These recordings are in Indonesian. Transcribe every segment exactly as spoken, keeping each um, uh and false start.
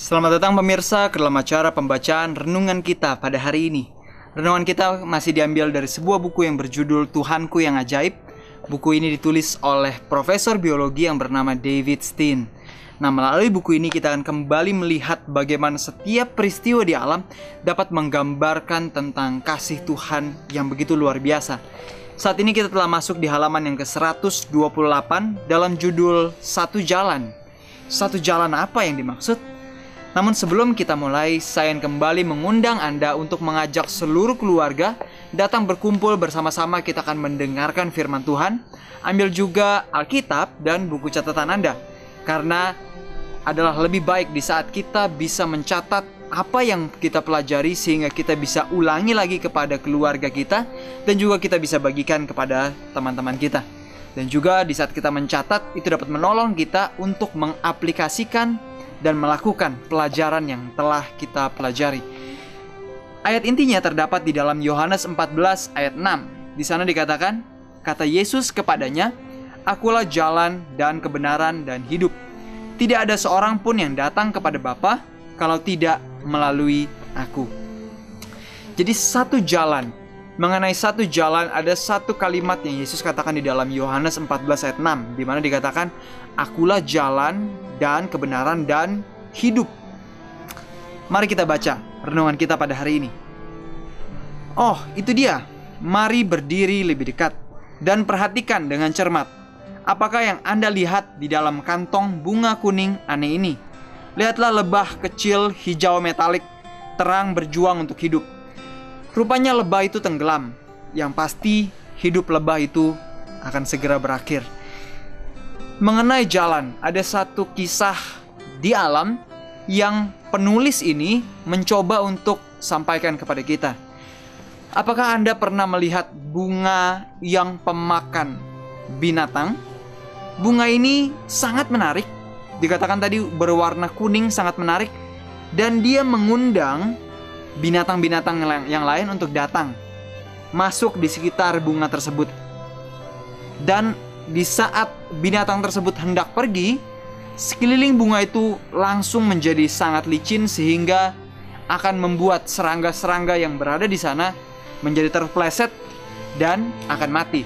Selamat datang pemirsa ke dalam acara pembacaan renungan kita pada hari ini. Renungan kita masih diambil dari sebuah buku yang berjudul Tuhanku yang Ajaib. Buku ini ditulis oleh Profesor Biologi yang bernama David Steen. Nah, melalui buku ini kita akan kembali melihat bagaimana setiap peristiwa di alam dapat menggambarkan tentang kasih Tuhan yang begitu luar biasa. Saat ini kita telah masuk di halaman yang ke seratus dua puluh delapan dalam judul Satu Jalan. Satu jalan apa yang dimaksud? Namun sebelum kita mulai, saya ingin kembali mengundang Anda untuk mengajak seluruh keluarga datang berkumpul bersama-sama. Kita akan mendengarkan firman Tuhan. Ambil juga Alkitab dan buku catatan Anda, karena adalah lebih baik di saat kita bisa mencatat apa yang kita pelajari, sehingga kita bisa ulangi lagi kepada keluarga kita, dan juga kita bisa bagikan kepada teman-teman kita. Dan juga di saat kita mencatat, itu dapat menolong kita untuk mengaplikasikan dan melakukan pelajaran yang telah kita pelajari. Ayat intinya terdapat di dalam Yohanes empat belas ayat enam. Di sana dikatakan, kata Yesus kepadanya, "Akulah jalan dan kebenaran dan hidup. Tidak ada seorang pun yang datang kepada Bapa kalau tidak melalui aku." Jadi satu jalan. Mengenai satu jalan, ada satu kalimat yang Yesus katakan di dalam Yohanes empat belas ayat enam, di mana dikatakan, "Akulah jalan dan kebenaran dan hidup." Mari kita baca renungan kita pada hari ini. Oh, itu dia. Mari berdiri lebih dekat dan perhatikan dengan cermat. Apakah yang Anda lihat di dalam kantong bunga kuning aneh ini? Lihatlah lebah kecil hijau metalik, terang berjuang untuk hidup. Rupanya lebah itu tenggelam. Yang pasti hidup lebah itu akan segera berakhir. Mengenai jalan, ada satu kisah di alam yang penulis ini mencoba untuk sampaikan kepada kita. Apakah Anda pernah melihat bunga yang pemakan binatang? Bunga ini sangat menarik. Dikatakan tadi berwarna kuning, sangat menarik. Dan dia mengundang binatang-binatang yang lain untuk datang masuk di sekitar bunga tersebut. Dan di saat binatang tersebut hendak pergi, sekeliling bunga itu langsung menjadi sangat licin, sehingga akan membuat serangga-serangga yang berada di sana menjadi terpleset dan akan mati.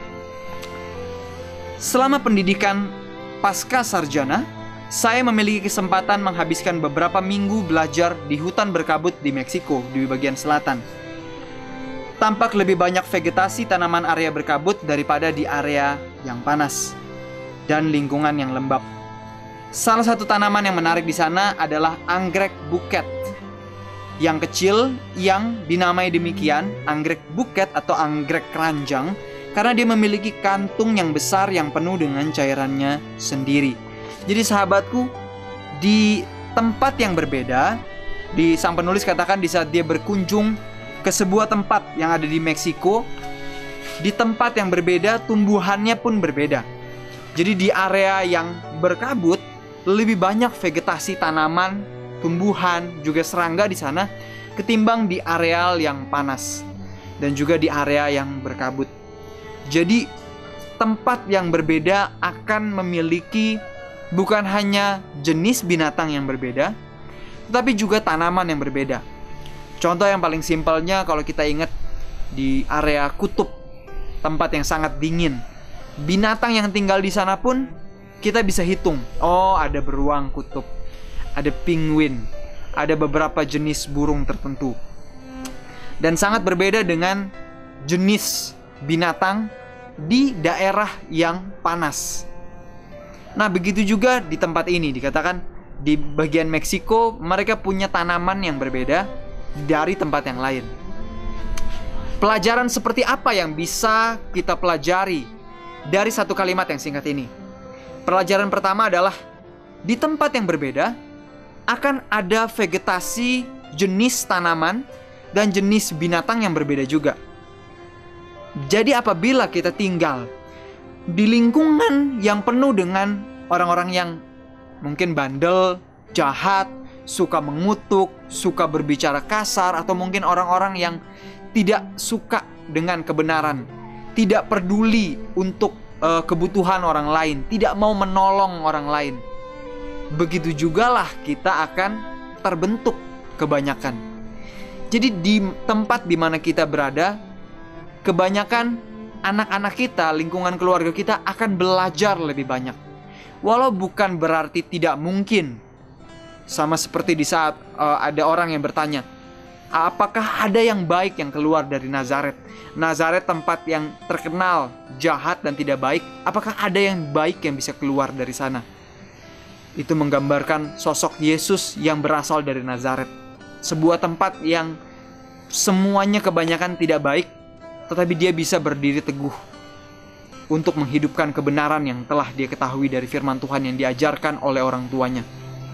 Selama pendidikan pasca sarjana, saya memiliki kesempatan menghabiskan beberapa minggu belajar di hutan berkabut di Meksiko, di bagian selatan. Tampak lebih banyak vegetasi tanaman area berkabut daripada di area yang panas dan lingkungan yang lembab. Salah satu tanaman yang menarik di sana adalah anggrek buket yang kecil, yang dinamai demikian, anggrek buket atau anggrek keranjang, karena dia memiliki kantung yang besar yang penuh dengan cairannya sendiri. Jadi sahabatku, di tempat yang berbeda, di sang penulis katakan di saat dia berkunjung ke sebuah tempat yang ada di Meksiko, di tempat yang berbeda tumbuhannya pun berbeda. Jadi di area yang berkabut lebih banyak vegetasi tanaman, tumbuhan, juga serangga di sana ketimbang di areal yang panas dan juga di area yang berkabut. Jadi tempat yang berbeda akan memiliki bukan hanya jenis binatang yang berbeda, tetapi juga tanaman yang berbeda. Contoh yang paling simpelnya, kalau kita ingat di area kutub, tempat yang sangat dingin, binatang yang tinggal di sana pun kita bisa hitung. Oh, ada beruang kutub, ada penguin, ada beberapa jenis burung tertentu. Dan sangat berbeda dengan jenis binatang di daerah yang panas. Nah, begitu juga di tempat ini. Dikatakan di bagian Meksiko mereka punya tanaman yang berbeda dari tempat yang lain. Pelajaran seperti apa yang bisa kita pelajari dari satu kalimat yang singkat ini? Pelajaran pertama adalah di tempat yang berbeda akan ada vegetasi, jenis tanaman, dan jenis binatang yang berbeda juga. Jadi apabila kita tinggal di lingkungan yang penuh dengan orang-orang yang mungkin bandel, jahat, suka mengutuk, suka berbicara kasar, atau mungkin orang-orang yang tidak suka dengan kebenaran, tidak peduli untuk uh, kebutuhan orang lain, tidak mau menolong orang lain. Begitu jugalah kita akan terbentuk kebanyakan. Jadi di tempat di mana kita berada, kebanyakan anak-anak kita, lingkungan keluarga kita akan belajar lebih banyak. Walau bukan berarti tidak mungkin. Sama seperti di saat uh, ada orang yang bertanya, apakah ada yang baik yang keluar dari Nazaret? Nazaret tempat yang terkenal jahat dan tidak baik. Apakah ada yang baik yang bisa keluar dari sana? Itu menggambarkan sosok Yesus yang berasal dari Nazaret. Sebuah tempat yang semuanya kebanyakan tidak baik, tetapi dia bisa berdiri teguh untuk menghidupkan kebenaran yang telah dia ketahui dari firman Tuhan yang diajarkan oleh orang tuanya.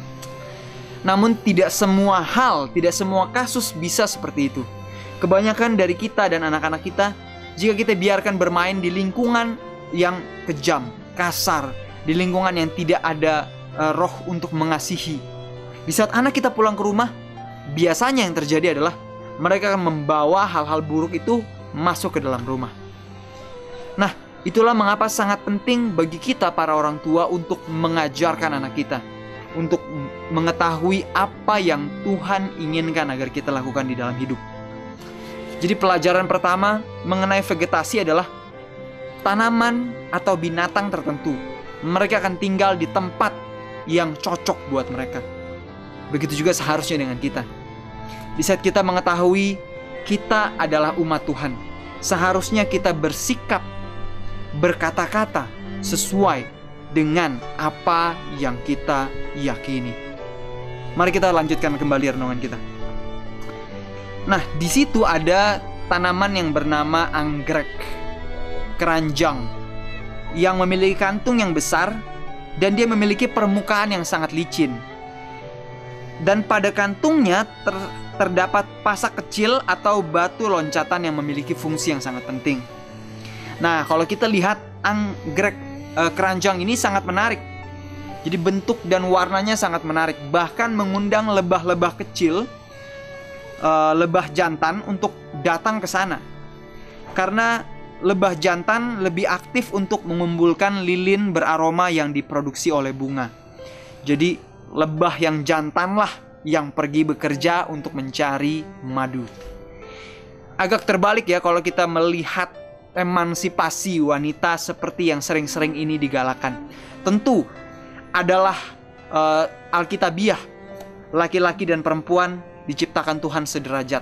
Namun tidak semua hal, tidak semua kasus bisa seperti itu. Kebanyakan dari kita dan anak-anak kita, jika kita biarkan bermain di lingkungan yang kejam, kasar, di lingkungan yang tidak ada uh, roh untuk mengasihi. Di saat anak kita pulang ke rumah, biasanya yang terjadi adalah mereka akan membawa hal-hal buruk itu masuk ke dalam rumah. Nah, itulah mengapa sangat penting bagi kita para orang tua untuk mengajarkan anak kita, untuk mengetahui apa yang Tuhan inginkan agar kita lakukan di dalam hidup. Jadi pelajaran pertama mengenai vegetasi adalah tanaman atau binatang tertentu, mereka akan tinggal di tempat yang cocok buat mereka. Begitu juga seharusnya dengan kita. Di saat kita mengetahui kita adalah umat Tuhan, seharusnya kita bersikap, berkata-kata sesuai dengan apa yang kita yakini. Mari kita lanjutkan kembali renungan kita. Nah, di situ ada tanaman yang bernama anggrek keranjang yang memiliki kantung yang besar dan dia memiliki permukaan yang sangat licin. Dan pada kantungnya ter terdapat pasak kecil atau batu loncatan yang memiliki fungsi yang sangat penting. Nah, kalau kita lihat anggrek e, keranjang ini sangat menarik. Jadi bentuk dan warnanya sangat menarik, bahkan mengundang lebah-lebah kecil, e, lebah jantan untuk datang ke sana. Karena lebah jantan lebih aktif untuk mengumpulkan lilin beraroma yang diproduksi oleh bunga. Jadi lebah yang jantanlah yang pergi bekerja untuk mencari madu. Agak terbalik ya kalau kita melihat emansipasi wanita seperti yang sering-sering ini digalakan. Tentu adalah uh, alkitabiah, laki-laki dan perempuan diciptakan Tuhan sederajat.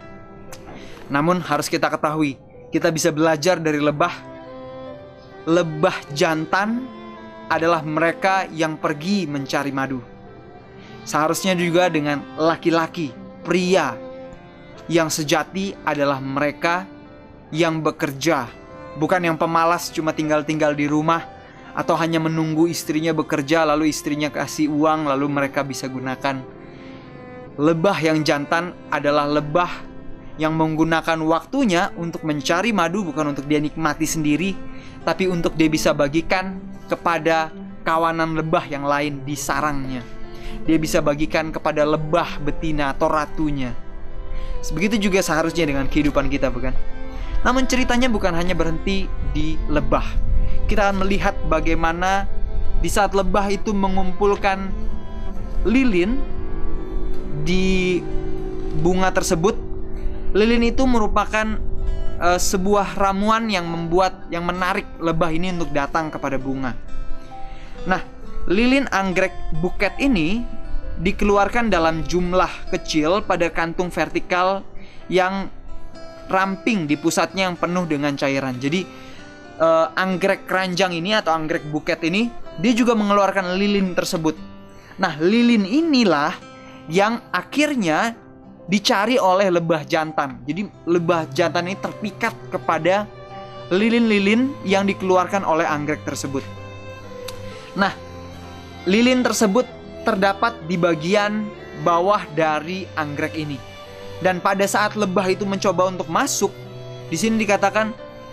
Namun harus kita ketahui, kita bisa belajar dari lebah. Lebah jantan adalah mereka yang pergi mencari madu. Seharusnya juga dengan laki-laki, pria yang sejati adalah mereka yang bekerja, bukan yang pemalas cuma tinggal-tinggal di rumah atau hanya menunggu istrinya bekerja lalu istrinya kasih uang lalu mereka bisa gunakan. Lebah yang jantan adalah lebah yang menggunakan waktunya untuk mencari madu, bukan untuk dia nikmati sendiri, tapi untuk dia bisa bagikan kepada kawanan lebah yang lain di sarangnya. Dia bisa bagikan kepada lebah betina atau ratunya. Begitu juga seharusnya dengan kehidupan kita, bukan? Namun ceritanya bukan hanya berhenti di lebah. Kita akan melihat bagaimana di saat lebah itu mengumpulkan lilin di bunga tersebut. Lilin itu merupakan uh, sebuah ramuan yang membuat, yang menarik lebah ini untuk datang kepada bunga. Nah, lilin anggrek buket ini dikeluarkan dalam jumlah kecil pada kantung vertikal yang ramping di pusatnya yang penuh dengan cairan. Jadi uh, anggrek keranjang ini atau anggrek buket ini, dia juga mengeluarkan lilin tersebut. Nah, lilin inilah yang akhirnya dicari oleh lebah jantan. Jadi lebah jantan ini terpikat kepada lilin-lilin yang dikeluarkan oleh anggrek tersebut. Nah, lilin tersebut terdapat di bagian bawah dari anggrek ini. Dan pada saat lebah itu mencoba untuk masuk, di sini dikatakan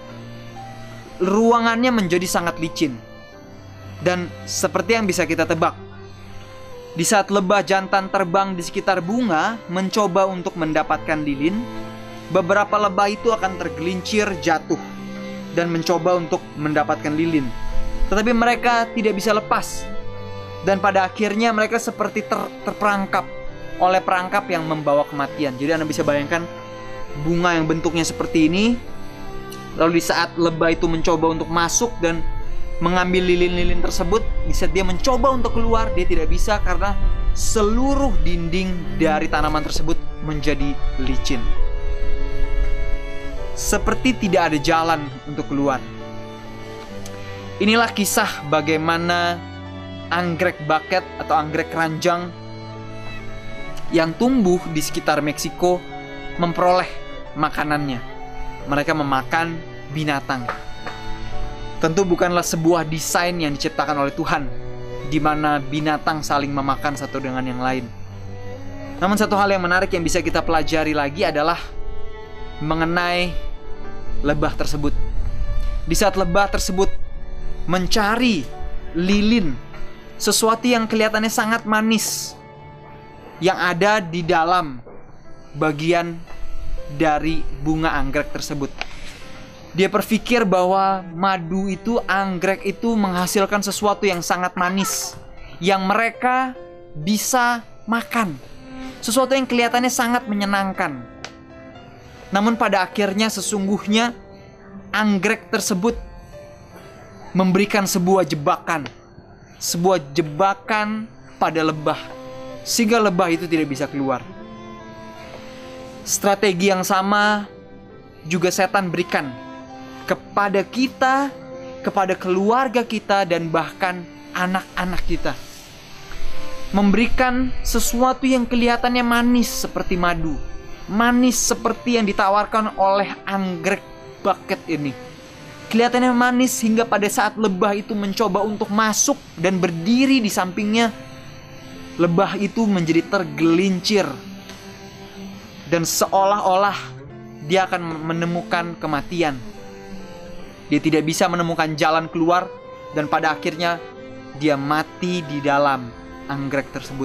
ruangannya menjadi sangat licin. Dan seperti yang bisa kita tebak, di saat lebah jantan terbang di sekitar bunga mencoba untuk mendapatkan lilin, beberapa lebah itu akan tergelincir jatuh dan mencoba untuk mendapatkan lilin. Tetapi mereka tidak bisa lepas. Dan pada akhirnya mereka seperti ter terperangkap oleh perangkap yang membawa kematian. Jadi Anda bisa bayangkan bunga yang bentuknya seperti ini, lalu di saat lebah itu mencoba untuk masuk dan mengambil lilin-lilin tersebut, di saat dia mencoba untuk keluar, dia tidak bisa karena seluruh dinding dari tanaman tersebut menjadi licin. Seperti tidak ada jalan untuk keluar. Inilah kisah bagaimana anggrek bucket atau anggrek keranjang yang tumbuh di sekitar Meksiko memperoleh makanannya. Mereka memakan binatang. Tentu bukanlah sebuah desain yang diciptakan oleh Tuhan, di mana binatang saling memakan satu dengan yang lain. Namun satu hal yang menarik yang bisa kita pelajari lagi adalah mengenai lebah tersebut. Di saat lebah tersebut mencari lilin, sesuatu yang kelihatannya sangat manis, yang ada di dalam bagian dari bunga anggrek tersebut. Dia berpikir bahwa madu itu, anggrek itu menghasilkan sesuatu yang sangat manis, yang mereka bisa makan. Sesuatu yang kelihatannya sangat menyenangkan. Namun pada akhirnya sesungguhnya anggrek tersebut memberikan sebuah jebakan. Sebuah jebakan pada lebah, sehingga lebah itu tidak bisa keluar. Strategi yang sama juga setan berikan kepada kita, kepada keluarga kita, dan bahkan anak-anak kita. Memberikan sesuatu yang kelihatannya manis seperti madu, manis seperti yang ditawarkan oleh anggrek bucket ini. Kelihatannya manis hingga pada saat lebah itu mencoba untuk masuk dan berdiri di sampingnya, lebah itu menjadi tergelincir dan seolah-olah dia akan menemukan kematian. Dia tidak bisa menemukan jalan keluar dan pada akhirnya dia mati di dalam anggrek tersebut.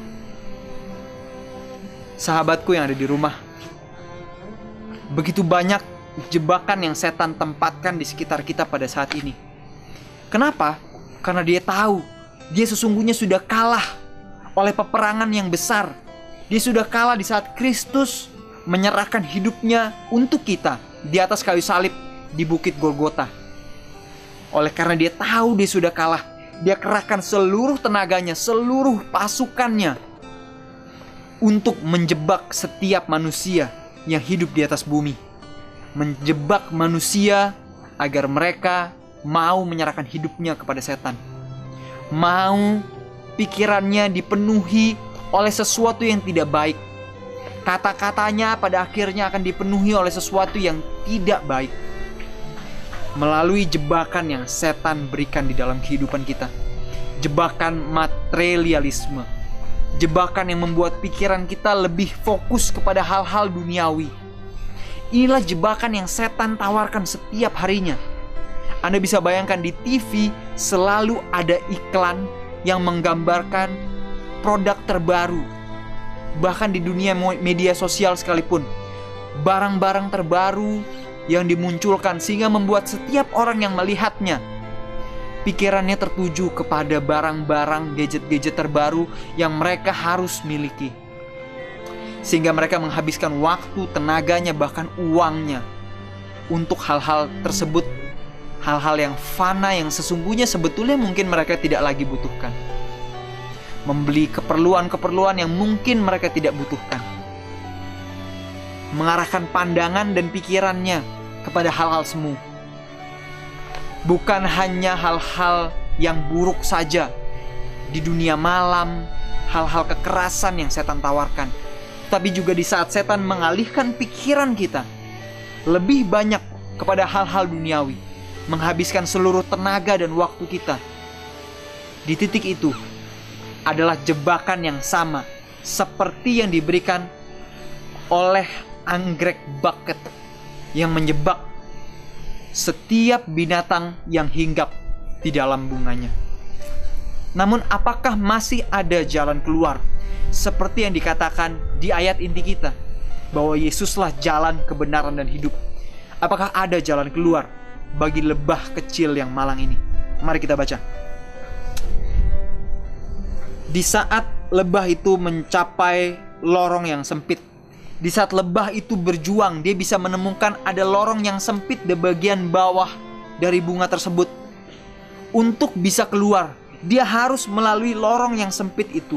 Sahabatku yang ada di rumah, begitu banyak jebakan yang setan tempatkan di sekitar kita pada saat ini. Kenapa? Karena dia tahu dia sesungguhnya sudah kalah oleh peperangan yang besar. Dia sudah kalah di saat Kristus menyerahkan hidupnya untuk kita di atas kayu salib di Bukit Golgota. Oleh karena dia tahu dia sudah kalah, dia kerahkan seluruh tenaganya, seluruh pasukannya untuk menjebak setiap manusia yang hidup di atas bumi. Menjebak manusia agar mereka mau menyerahkan hidupnya kepada setan. Mau pikirannya dipenuhi oleh sesuatu yang tidak baik. Kata-katanya pada akhirnya akan dipenuhi oleh sesuatu yang tidak baik. Melalui jebakan yang setan berikan di dalam kehidupan kita. Jebakan materialisme. Jebakan yang membuat pikiran kita lebih fokus kepada hal-hal duniawi. Inilah jebakan yang setan tawarkan setiap harinya. Anda bisa bayangkan di T V selalu ada iklan yang menggambarkan produk terbaru. Bahkan di dunia media sosial sekalipun, barang-barang terbaru yang dimunculkan sehingga membuat setiap orang yang melihatnya pikirannya tertuju kepada barang-barang gadget-gadget terbaru yang mereka harus miliki. Sehingga mereka menghabiskan waktu, tenaganya, bahkan uangnya untuk hal-hal tersebut. Hal-hal yang fana yang sesungguhnya sebetulnya mungkin mereka tidak lagi butuhkan. Membeli keperluan-keperluan yang mungkin mereka tidak butuhkan. Mengarahkan pandangan dan pikirannya kepada hal-hal semu. Bukan hanya hal-hal yang buruk saja di dunia malam, hal-hal kekerasan yang setan tawarkan, tapi juga di saat setan mengalihkan pikiran kita lebih banyak kepada hal-hal duniawi, menghabiskan seluruh tenaga dan waktu kita. Di titik itu adalah jebakan yang sama seperti yang diberikan oleh anggrek bucket yang menjebak setiap binatang yang hinggap di dalam bunganya. Namun apakah masih ada jalan keluar? Seperti yang dikatakan di ayat inti kita, bahwa Yesuslah jalan, kebenaran, dan hidup. Apakah ada jalan keluar bagi lebah kecil yang malang ini? Mari kita baca. Di saat lebah itu mencapai lorong yang sempit, di saat lebah itu berjuang, dia bisa menemukan ada lorong yang sempit di bagian bawah dari bunga tersebut. Untuk bisa keluar, dia harus melalui lorong yang sempit itu.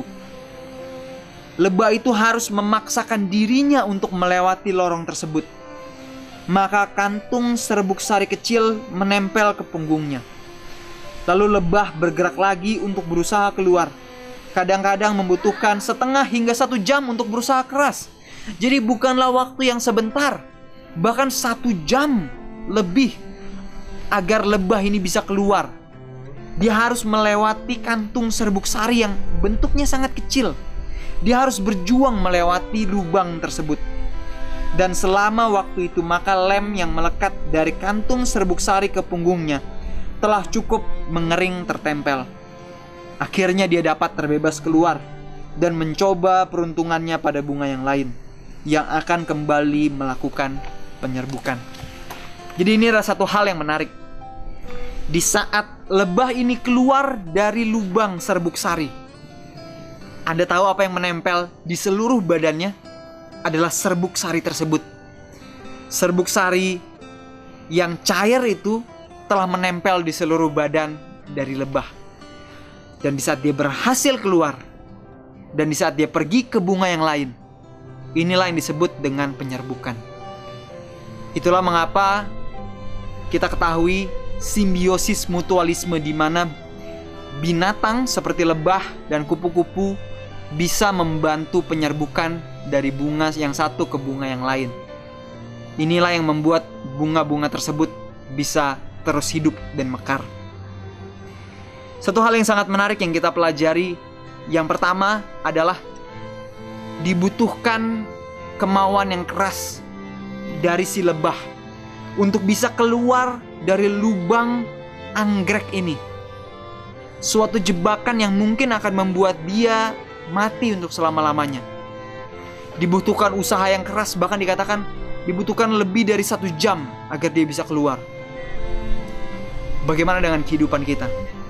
Lebah itu harus memaksakan dirinya untuk melewati lorong tersebut. Maka kantung serbuk sari kecil menempel ke punggungnya. Lalu lebah bergerak lagi untuk berusaha keluar. Kadang-kadang membutuhkan setengah hingga satu jam untuk berusaha keras. Jadi bukanlah waktu yang sebentar, bahkan satu jam lebih agar lebah ini bisa keluar. Dia harus melewati kantung serbuk sari yang bentuknya sangat kecil. Dia harus berjuang melewati lubang tersebut. Dan selama waktu itu maka lem yang melekat dari kantung serbuk sari ke punggungnya telah cukup mengering tertempel. Akhirnya dia dapat terbebas keluar dan mencoba peruntungannya pada bunga yang lain yang akan kembali melakukan penyerbukan. Jadi ini adalah satu hal yang menarik. Di saat lebah ini keluar dari lubang serbuk sari, Anda tahu apa yang menempel di seluruh badannya? Adalah serbuk sari tersebut. Serbuk sari yang cair itu telah menempel di seluruh badan dari lebah. Dan di saat dia berhasil keluar, dan di saat dia pergi ke bunga yang lain, inilah yang disebut dengan penyerbukan. Itulah mengapa kita ketahui simbiosis mutualisme, di mana binatang seperti lebah dan kupu-kupu bisa membantu penyerbukan dari bunga yang satu ke bunga yang lain. Inilah yang membuat bunga-bunga tersebut bisa terus hidup dan mekar. Satu hal yang sangat menarik yang kita pelajari, yang pertama adalah dibutuhkan kemauan yang keras dari si lebah untuk bisa keluar dari lubang anggrek ini. Suatu jebakan yang mungkin akan membuat dia mati untuk selama-lamanya. Dibutuhkan usaha yang keras, bahkan dikatakan dibutuhkan lebih dari satu jam agar dia bisa keluar. Bagaimana dengan kehidupan kita?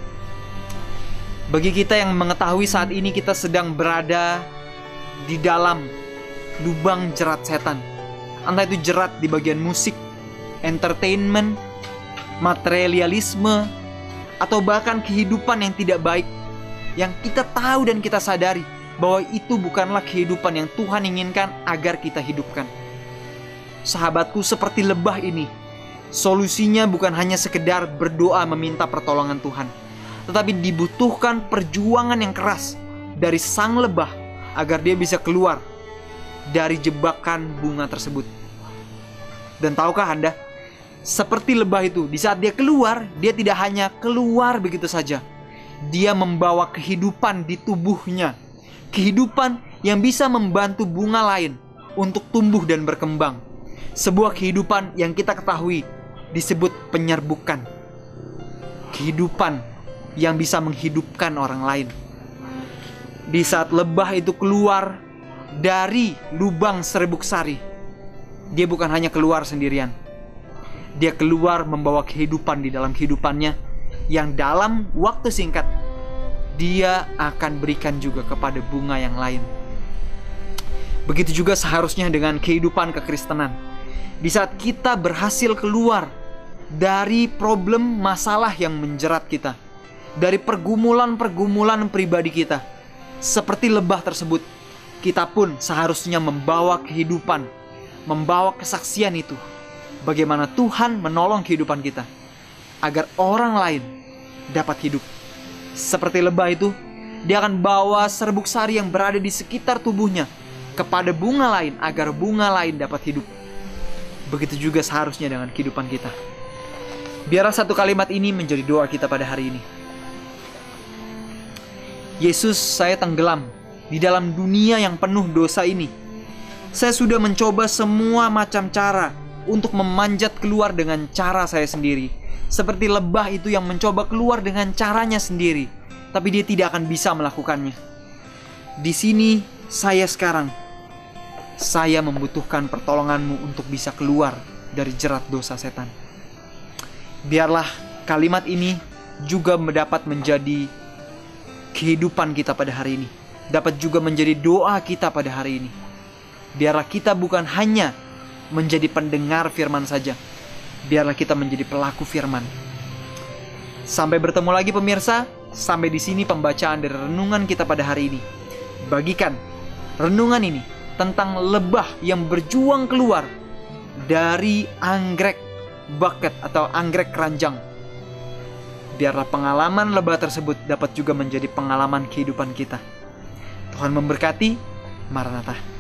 Bagi kita yang mengetahui saat ini kita sedang berada di dalam lubang jerat setan, entah itu jerat di bagian musik, entertainment, materialisme, atau bahkan kehidupan yang tidak baik, yang kita tahu dan kita sadari bahwa itu bukanlah kehidupan yang Tuhan inginkan agar kita hidupkan. Sahabatku, seperti lebah ini, solusinya bukan hanya sekedar berdoa meminta pertolongan Tuhan, tetapi dibutuhkan perjuangan yang keras dari sang lebah agar dia bisa keluar dari jebakan bunga tersebut. Dan tahukah Anda, seperti lebah itu, di saat dia keluar, dia tidak hanya keluar begitu saja. Dia membawa kehidupan di tubuhnya, kehidupan yang bisa membantu bunga lain untuk tumbuh dan berkembang. Sebuah kehidupan yang kita ketahui disebut penyerbukan. Kehidupan yang bisa menghidupkan orang lain. Di saat lebah itu keluar dari lubang serbuk sari, dia bukan hanya keluar sendirian. Dia keluar membawa kehidupan di dalam kehidupannya, yang dalam waktu singkat dia akan berikan juga kepada bunga yang lain. Begitu juga seharusnya dengan kehidupan kekristenan. Di saat kita berhasil keluar dari problem masalah yang menjerat kita, dari pergumulan-pergumulan pribadi kita, seperti lebah tersebut, kita pun seharusnya membawa kehidupan, membawa kesaksian itu, bagaimana Tuhan menolong kehidupan kita agar orang lain dapat hidup. Seperti lebah itu, dia akan bawa serbuk sari yang berada di sekitar tubuhnya kepada bunga lain agar bunga lain dapat hidup. Begitu juga seharusnya dengan kehidupan kita. Biarlah satu kalimat ini menjadi doa kita pada hari ini. Yesus, saya tenggelam di dalam dunia yang penuh dosa ini. Saya sudah mencoba semua macam cara untuk memanjat keluar dengan cara saya sendiri. Seperti lebah itu yang mencoba keluar dengan caranya sendiri, tapi dia tidak akan bisa melakukannya. Di sini saya sekarang, saya membutuhkan pertolonganmu untuk bisa keluar dari jerat dosa setan. Biarlah kalimat ini juga mendapat menjadi kehidupan kita pada hari ini. dapat juga menjadi doa kita pada hari ini. Biarlah kita bukan hanya menjadi pendengar firman saja, biarlah kita menjadi pelaku firman. Sampai bertemu lagi pemirsa. Sampai di sini pembacaan dari renungan kita pada hari ini. Bagikan renungan ini tentang lebah yang berjuang keluar dari anggrek bucket atau anggrek keranjang. Biarlah pengalaman lebah tersebut dapat juga menjadi pengalaman kehidupan kita. Tuhan memberkati. Maranatha.